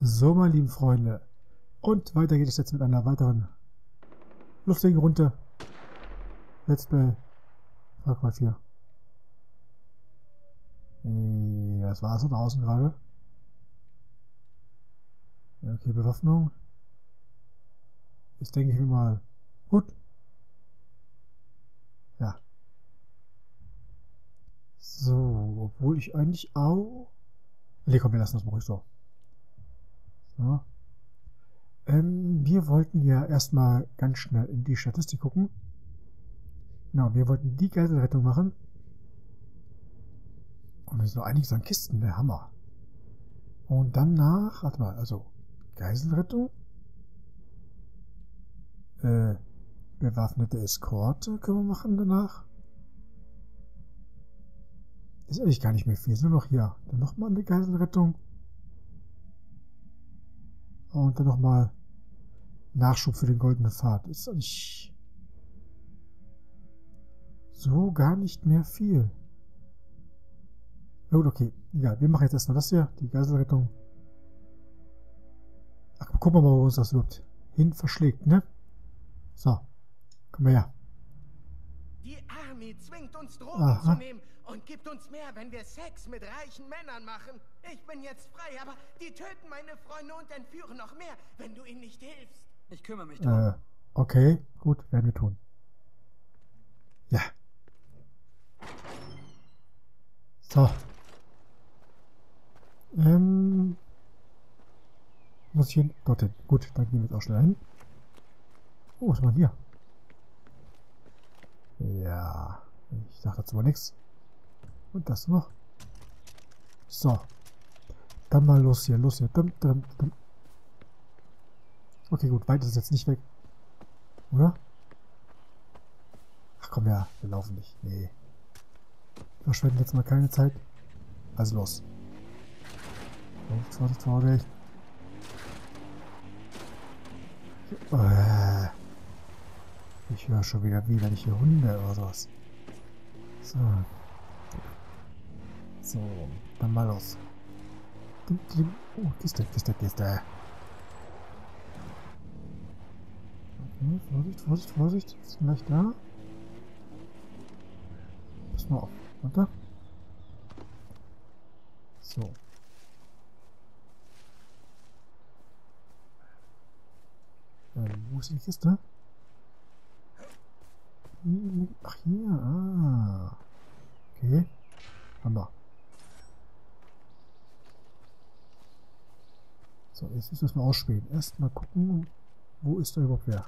So, meine lieben Freunde. Und weiter geht es jetzt mit einer weiteren lustigen Runde. Let's Play Far Cry 4. Ja, das war es da draußen gerade. Ja, okay, Bewaffnung. Ist, denke ich mir mal, gut. Ja. So, obwohl ich eigentlich auch... Ne, komm, wir lassen das mal ruhig so. So. Wir wollten ja erstmal ganz schnell in die Statistik gucken. Genau, wir wollten die Geiselrettung machen. Und es ist noch einiges an Kisten, der Hammer. Und danach, warte mal, also Geiselrettung, bewaffnete Eskorte können wir machen danach. Ist eigentlich gar nicht mehr viel, ist nur noch hier. Dann nochmal eine Geiselrettung. Und dann nochmal Nachschub für den goldenen Pfad. Ist eigentlich so gar nicht mehr viel. Ja gut, okay. Egal, wir machen jetzt erstmal das hier, die Geiselrettung. Ach, gucken wir mal, wo uns das überhaupt hin verschlägt, ne? So, komm mal her. Die Army zwingt uns Drogen zu nehmen und gibt uns mehr, wenn wir Sex mit reichen Männern machen. Ich bin jetzt frei, aber die töten meine Freunde und entführen noch mehr, wenn du ihnen nicht hilfst. Ich kümmere mich drum. Okay, gut, werden wir tun. Ja. So. Muss ich hin? Dorthin. Gut, dann gehen wir jetzt auch schnell hin. Oh, was war denn hier? Ja, ich sag dazu mal nichts. Und das noch. So. Dann mal los hier, los hier. Dum, dum, dum. Okay, gut, weit ist es jetzt nicht weg. Oder? Ach komm, ja, wir laufen nicht. Nee. Wir verschwenden jetzt mal keine Zeit. Also los. Vorsicht, Vorsicht, Vorsicht. Ich höre schon wieder widerliche Hunde oder sowas. So. So, dann mal los. Oh, Kiste, Kiste, Kiste. Okay, Vorsicht, Vorsicht, Vorsicht. Ist gleich da. Pass mal auf. Runter. So. Wo ist die Kiste? Ach, hier. Ah. Okay. Haben wir. So, jetzt müssen wir es mal ausspähen. Erstmal gucken, wo ist da überhaupt wer?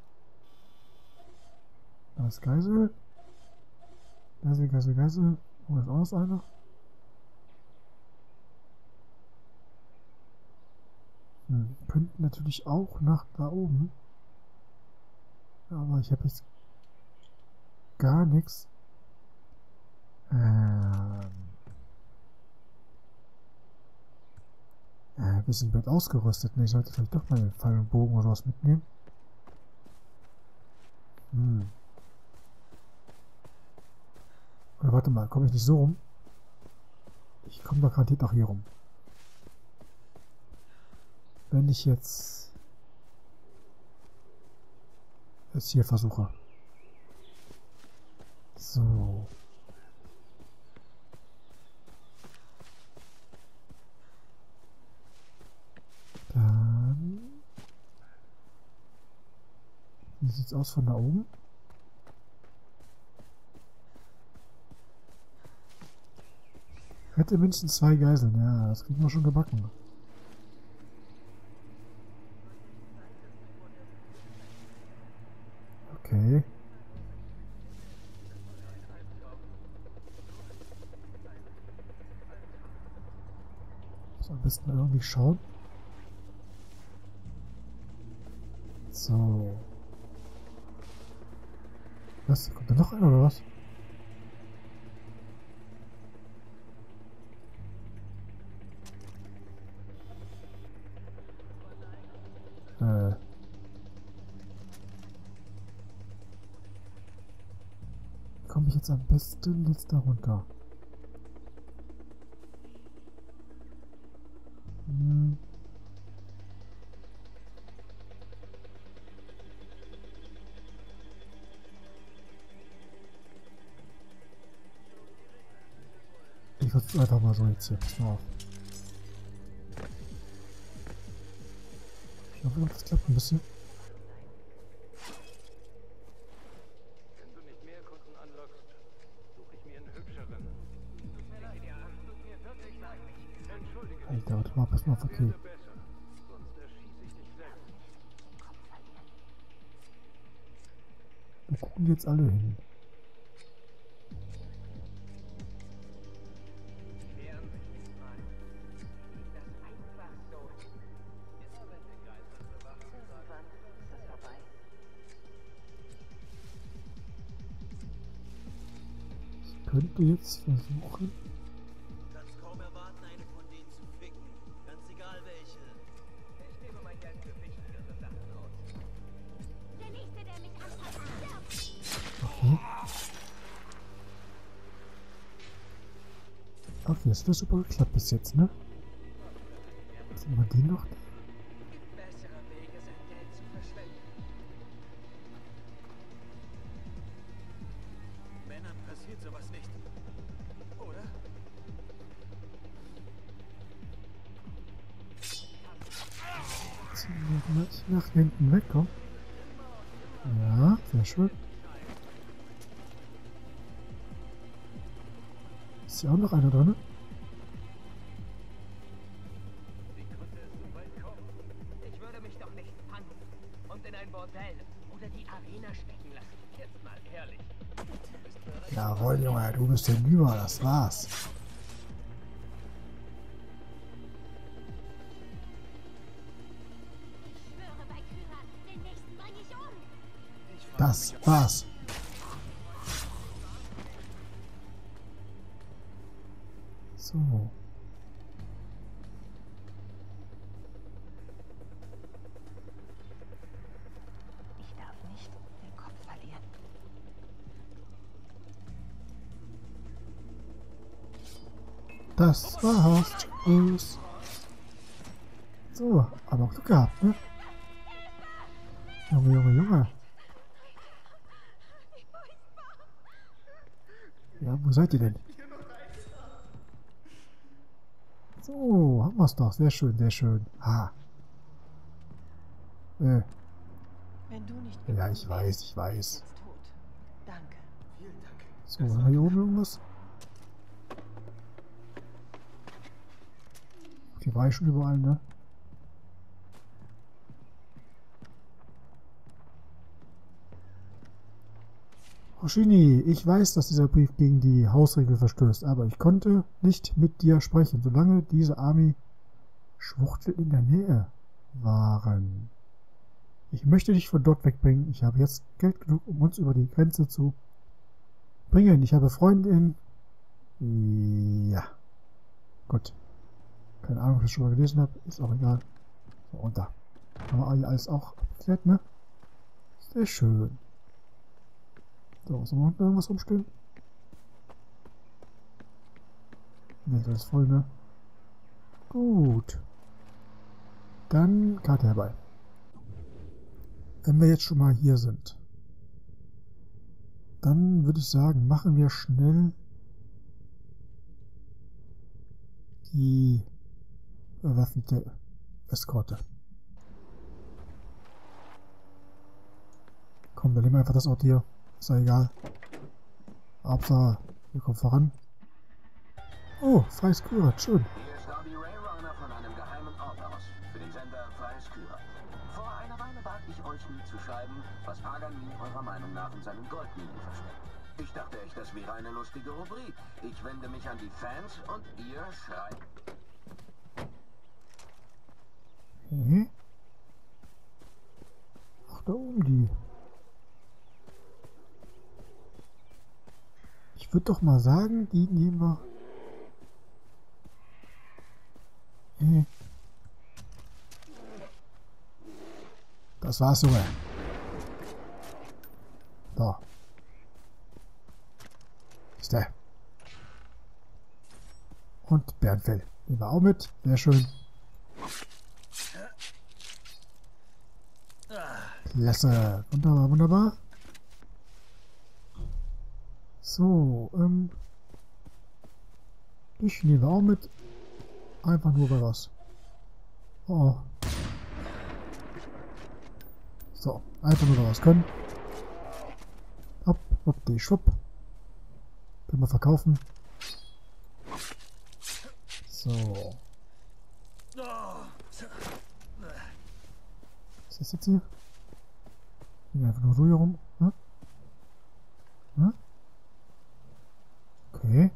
Da ist Geisel. Geisel, Geisel, Geisel. Oh, da ist auch noch einer. Könnten natürlich auch nach da oben. Aber ich habe jetzt gar nichts. Wir sind blöd ausgerüstet. Ne, ich sollte vielleicht doch mal einen Pfeil und Bogen oder was mitnehmen. Oder warte mal, komme ich nicht so rum? Ich komme doch garantiert auch hier rum. Wenn ich jetzt es hier versuche. So. Dann. Wie sieht's aus von da oben? Hätte mindestens 2 Geiseln. Ja, das kriegen wir schon gebacken. Okay. Muss am besten mal irgendwie schauen. So. Was? Kommt da noch einer oder was? Komme ich jetzt am besten jetzt da runter? versuche einfach mal so jetzt hier. Pass mal auf. Ich hoffe, das klappt ein bisschen. Wenn du nicht mehr Kunden anlockst, suche ich mir einen hübscheren. Tut mir leid, tut mir wirklich leid. Entschuldige dich. Alter, warte mal, pass mal auf, okay. Werde besser, sonst erschieße ich dich gleich. Wo gucken die jetzt alle hin? Ich könnte jetzt versuchen. Kannst kaum erwarten, eine von denen zu ficken. Ganz egal welche. Ich gebe mein Geld für wichtigere Sachen aus. Der Nächste, der mich anpasst, stirbt. Okay. Okay, das hat super geklappt bis jetzt, ne? Sind wir die noch? Gibt bessere Wege, sein Geld zu verschwenden. Männern passiert sowas nicht. Oder? Jetzt gleich nach hinten wegkommen. Ja, sehr schön. Ist hier auch noch einer drin? Ich würde mich doch nicht fangen und in ein Bordell oder die Arena stecken lassen. Jetzt mal ehrlich. Jawohl, Junge, du bist hinüber, das war's. Ich schwöre bei Kyra, den nächsten bringe ich um. Das war's. So. Ich darf nicht den Kopf verlieren. Das war's. Tschüss. So, aber auch Glück gehabt, ne? Junge, Junge, Junge. Ja, wo seid ihr denn? So, haben wir's doch. Sehr schön, sehr schön. Ha. Wenn du nicht Ja, ich weiß, ich weiß. jetzt tot. Danke. So, haben wir hier oben irgendwas? Okay, war ich schon überall, ne? Hoshini, ich weiß, dass dieser Brief gegen die Hausregel verstößt, aber ich konnte nicht mit dir sprechen, solange diese Army-Schwuchtel in der Nähe waren. Ich möchte dich von dort wegbringen. Ich habe jetzt Geld genug, um uns über die Grenze zu bringen. Ich habe Freunde in... Ja. Gut. Keine Ahnung, ob ich das schon mal gelesen habe. Ist auch egal. So, und da. Haben wir alles auch abgeklärt, ne? Sehr schön. So, was haben wir unten irgendwas rumstehen? Ne, das ist voll, ne? Gut. Dann Karte herbei. Wenn wir jetzt schon mal hier sind, dann würde ich sagen, machen wir schnell die bewaffnete Eskorte. Komm, dann nehmen wir einfach das Auto hier. Ist ja egal. Hauptsache, wir kommen voran. Oh, freies Kyra, schön. Hier ist Darby Rayrunner von einem geheimen Ort aus, für den Sender Freies Kyra. Vor einer Weile bat ich euch nie zu schreiben, was Paganini eurer Meinung nach in seinen Goldminen versteckt. Ich dachte echt, das wäre eine lustige Rubrik. Ich wende mich an die Fans und ihr schreibt. Okay. Ach, da oben die. Ich würde doch mal sagen, die nehmen wir. Das war's, Junge. Da. Ist der. Und Bernfell. Nehmen wir auch mit. Sehr schön. Klasse. Wunderbar, wunderbar. So, Dich nehmen wir auch mit. Einfach nur bei was. Oh. So, einfach nur was können. Hopp, hopp, die Schwupp. Können wir verkaufen. So. Was ist jetzt hier? Gehen einfach nur so hier rum. Hm? Hm? Okay.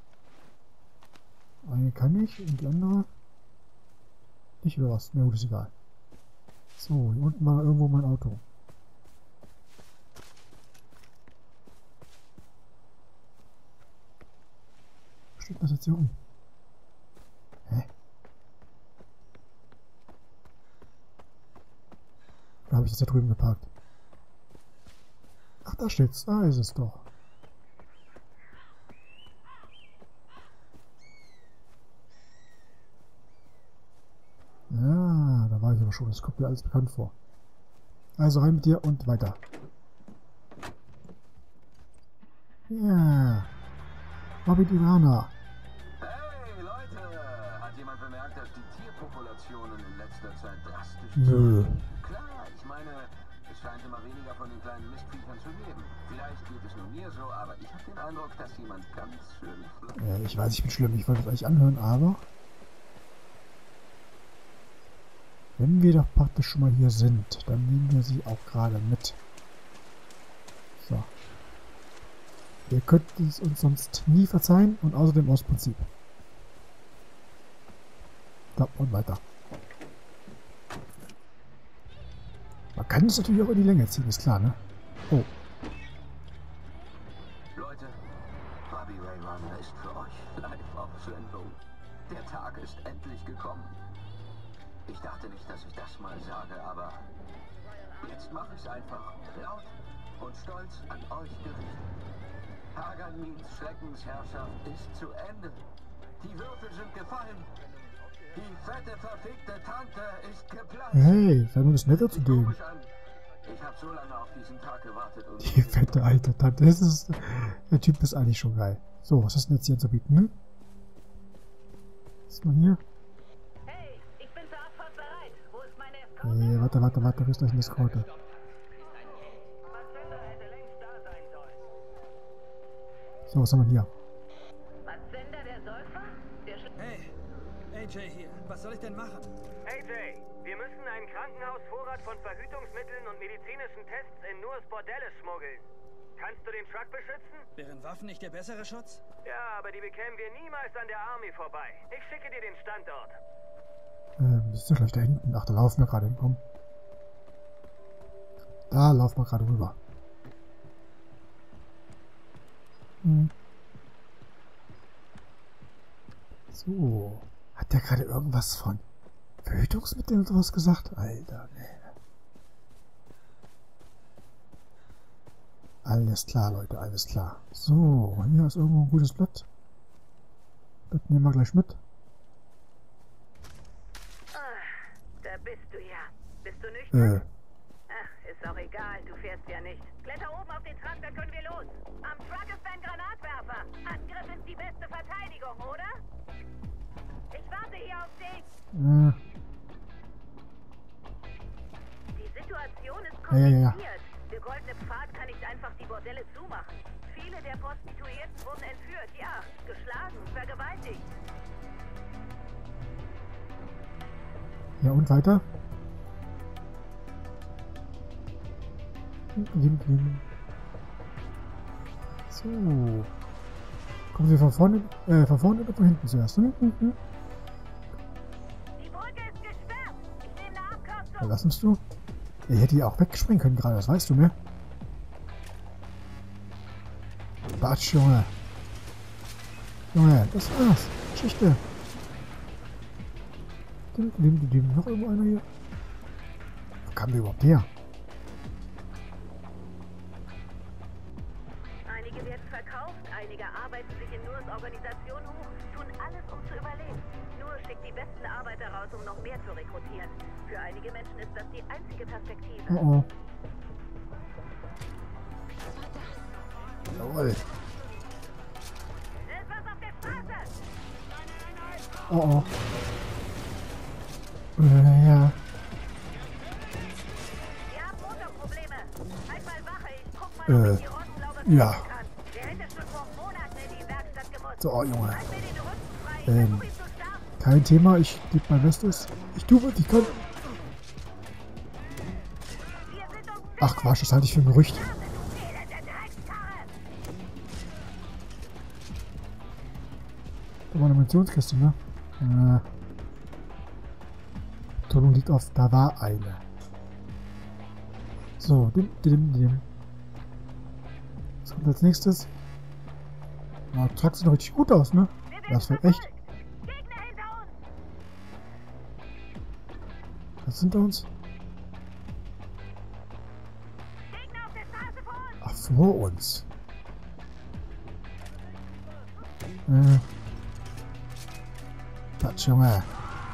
Eine kann ich und die andere nicht, oder was? Na gut, ist egal. So, hier unten war irgendwo mein Auto. Was steht das jetzt hier rum? Hä? Oder habe ich das da drüben geparkt? Ach, da steht's. Da ist es doch. Ja, da war ich aber schon. Das kommt mir alles bekannt vor. Also rein mit dir und weiter. Ja. Bobby Tirana. Hey Leute! Hat jemand bemerkt, dass die Tierpopulationen in letzter Zeit drastisch Nö. Klar, ich meine, es scheint immer weniger von den kleinen Mistviechern zu leben. Vielleicht geht es nur mir so, aber ich habe den Eindruck, dass jemand ganz schön... Ich weiß, ich bin schlimm. Ich wollte es eigentlich anhören, aber... Wenn wir doch praktisch schon mal hier sind, dann nehmen wir sie auch gerade mit. So. Ihr könnt es uns sonst nie verzeihen und außerdem aus Prinzip. So, und weiter. Man kann es natürlich auch in die Länge ziehen, ist klar, ne? Oh. Leute, Bobby Ray Runner ist für euch live auf Sendung. Der Tag ist endlich gekommen. Ich dachte nicht, dass ich das mal sage, aber jetzt mache ich es einfach laut und stolz an euch gerichtet. Paganins Schreckensherrschaft ist zu Ende. Die Würfel sind gefallen. Die fette, verfickte Tante ist geplatzt. Hey, sei mal ein bisschen netter zu dem. Ich habe so lange auf diesen Tag gewartet und... Die fette alte Tante. Das ist, der Typ ist eigentlich schon geil. So, was ist denn jetzt hier zu bieten, ne? Was ist noch hier? Hey, ich bin zur Abfahrt bereit. Wo ist meine Eskorte? Nee, warte, ist gleich eine Eskorte. Matzender hätte längst da sein sollen. So, was haben wir hier? Matzender, der Säufer? Der Hey, AJ hier. Was soll ich denn machen? AJ, wir müssen einen Krankenhausvorrat von Verhütungsmitteln und medizinischen Tests in Nurs Bordelle schmuggeln. Kannst du den Truck beschützen? Wären Waffen nicht der bessere Schutz? Ja, aber die bekämen wir niemals an der Army vorbei. Ich schicke dir den Standort. Das ist ja gleich da hinten. Ach, da laufen wir gerade hinkommen. Da laufen wir gerade rüber. So. Hat der gerade irgendwas von Verhütungsmitteln und sowas gesagt? Alter, ne. Alles klar, Leute, alles klar. So, hier ist irgendwo ein gutes Blatt. Das nehmen wir gleich mit. Da bist du ja. Bist du nüchtern? Ach, ist auch egal, du fährst ja nicht. Kletter oben auf den Truck, dann können wir los. Am Truck ist ein Granatwerfer. Angriff ist die beste Verteidigung, oder? Ich warte hier auf dich. Die Situation ist kompliziert. Ja. Der goldene Pfad kann nicht einfach die Bordelle zumachen. Viele der Prostituierten wurden entführt, ja, geschlagen, vergewaltigt. Ja, und weiter? So. Kommen Sie von vorne oder von hinten zuerst? Die Brücke ist gesperrt. Ich nehme eine Abkürzung. Ja, was nimmst du? Er hätte ja auch wegspringen können gerade, das weißt du, ne? Batsch, Junge. Junge, das war's. Geschichte. Noch irgendwo einer hier? Wo kam der überhaupt her? Einige werden verkauft, einige arbeiten sich in Nurs Organisation hoch, tun alles, um zu überleben. Nur schickt die besten Arbeiter raus, um noch mehr zu rekrutieren. Für einige Menschen ist das die einzige Perspektive. Oh. Jawohl. Ist was auf der Straße! Oh. Ja. Wir haben Motorprobleme. Halt mal Wache, ich guck mal, ob ich die Rostlaube finden Ja. kann. Der hätte schon vor Monaten in die Werkstatt gemusst. So, Junge. Halt mir den Rücken frei, ich versuch ihn zu starten. Kein Thema, ich gebe mein Bestes. Ich tue, was ich kann. Wir sind uns Ach Quatsch, das halte ich für ein Gerücht. elende Dreckskarre. Da war eine Munitionskiste, ne? Betonung liegt auf, da war eine. So, dim. Was kommt als nächstes? Na, Truck sieht doch richtig gut aus, ne? Das wird echt. Gegner hinter uns. Was sind da uns? Gegner auf der Straße vor uns. Ach, vor uns. Quatsch, Junge.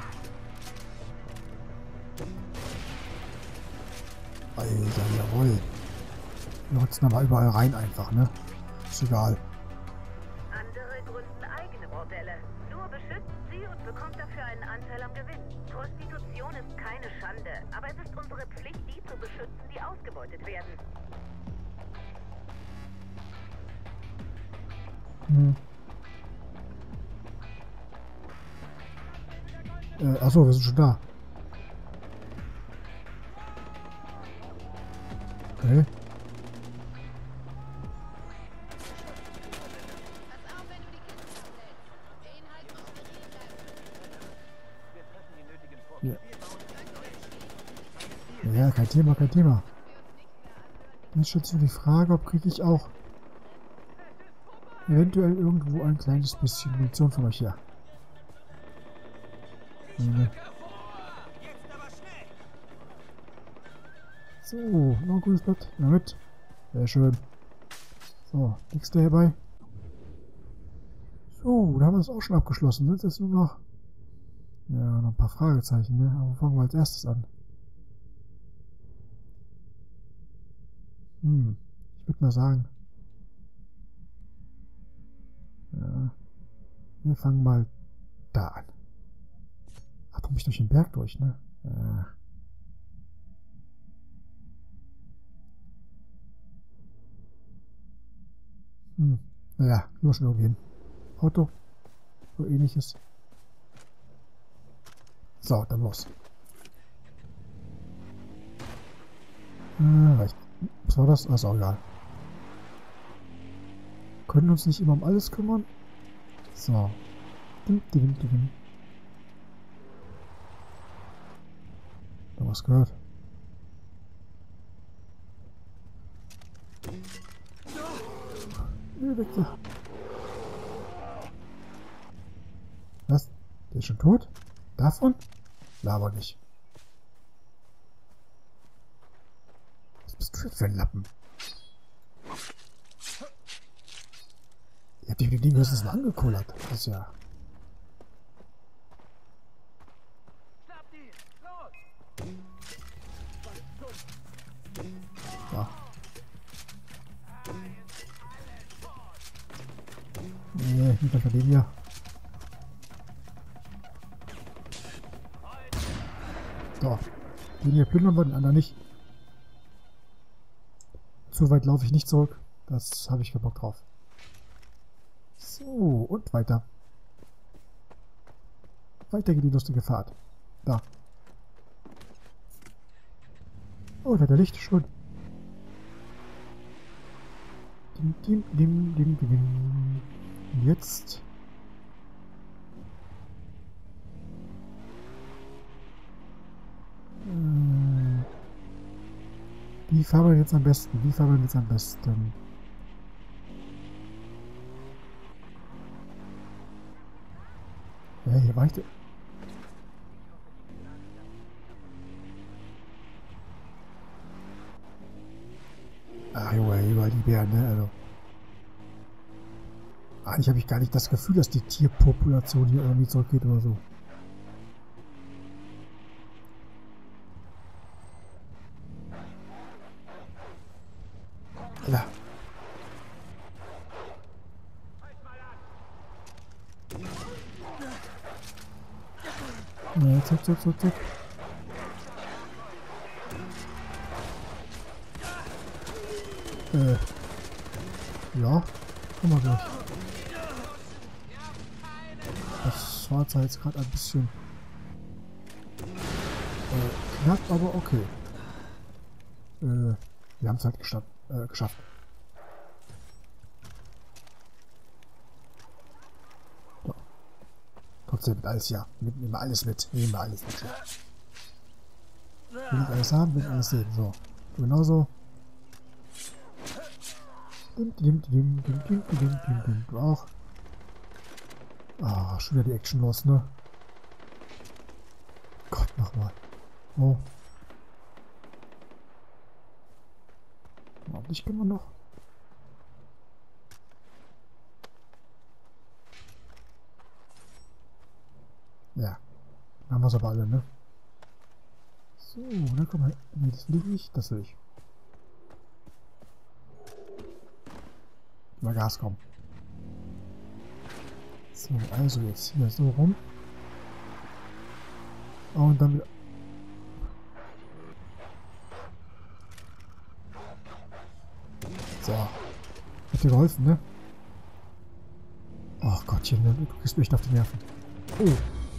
Alter, jawohl. Wir rutschen aber überall rein einfach, ne? Ist egal. Andere gründen eigene Bordelle. Nur beschützt sie und bekommt dafür einen Anteil am Gewinn. Prostitution ist keine Schande, aber es ist unsere Pflicht, die zu beschützen, die ausgebeutet werden. Achso, wir sind schon da. Okay. Ja. Ja, kein Thema. Jetzt stellt sich die Frage, ob kriege ich auch eventuell irgendwo ein kleines bisschen Munition von euch her. Nee. So, noch ein gutes Blatt. Na mit. Sehr schön. So, nächste hierbei. So, da haben wir es auch schon abgeschlossen. Sind jetzt nur noch. Ja, noch ein paar Fragezeichen, ne? Aber fangen wir als erstes an. Ich würde mal sagen. Ja. Wir fangen mal da an. Ach, da muss ich durch den Berg durch, ne? Ja. Naja, nur schon irgendwie hin. Auto. So ähnliches. So, dann los. Reicht. Was war das? Ist auch egal. Können uns nicht immer um alles kümmern. So. Dim. Da was gehört. Weg da. Was? Der ist schon tot? Davon? Laber nicht. Was bist du jetzt für ein Lappen? Ihr habt dich mit dem Ding höchstens mal angekullert. Das ist ja... Ja. Nee, nicht gleich bei dem hier. So. Den hier plündern wir, den anderen nicht. Zu weit laufe ich nicht zurück. Das habe ich keinen Bock drauf. So, und weiter. Weiter geht die lustige Fahrt. Da. Oh, da hat der Licht schon. Dim. Und jetzt. Wie fahren wir jetzt am besten? Ja, hier war ich. Ach, Junge, überall die Bären, ne? Also. Eigentlich habe ich gar nicht das Gefühl, dass die Tierpopulation hier irgendwie zurückgeht oder so. Ja. Ne, zuck, zuck, zuck, zuck. Ja, guck mal gleich. Das war zwar jetzt gerade ein bisschen knapp, aber okay. Wir haben es halt geschafft. So. Trotzdem mit alles, ja. Nehmen wir alles mit. Nehmen wir alles mit. Will ich alles haben, will ich alles sehen. So. Genauso. Du auch. Ah, schon wieder die Action los, ne? Gott, nochmal. Oh. Ordentlich können wir noch. Ja. Dann haben wir es aber alle, ne? So, dann komm mal. Ne, das will ich nicht. Das will ich. Mal Gas kommen. So, also jetzt hier so rum. Und dann wieder. So. Hat dir geholfen, ne? Ach Gottchen, du kriegst mich echt auf die Nerven. Oh.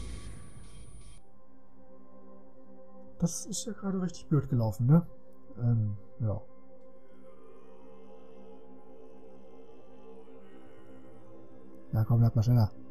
Das ist ja gerade richtig blöd gelaufen, ne? Ja. Ja, komm, bleib mal schneller.